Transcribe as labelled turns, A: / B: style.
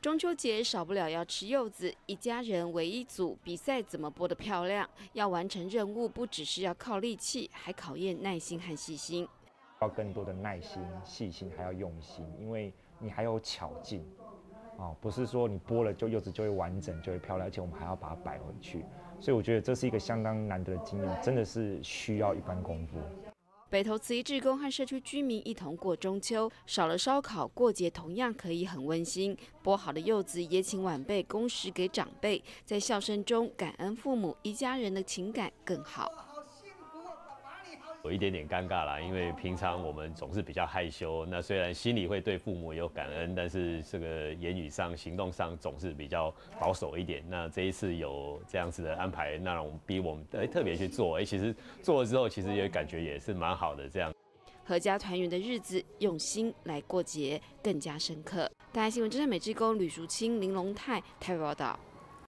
A: 中秋节少不了要吃柚子，一家人为一组，比赛怎么剥得漂亮？要完成任务，不只是要靠力气，还考验耐心和细心。
B: 要更多的耐心、细心，还要用心，因为你还有巧劲。不是说你剥了柚子就会完整，就会漂亮，而且我们还要把它摆回去，所以我觉得这是一个相当难得的经验，真的是需要一番功夫。
A: 北投慈义志工和社区居民一同过中秋，少了烧烤，过节同样可以很温馨。剥好的柚子也请晚辈供食给长辈，在笑声中感恩父母，一家人的情感更好。
C: 有一点点尴尬啦，因为平常我们总是比较害羞，那虽然心里会对父母有感恩，但是这个言语上、行动上总是比较保守一点。那这一次有这样子的安排，那让我们逼我们特别去做，其实做了之后，其实也感觉也是蛮好的。这样，
A: 阖家团圆的日子，用心来过节更加深刻。大爱新闻，真善美志工吕淑清、林龙泰台北报道。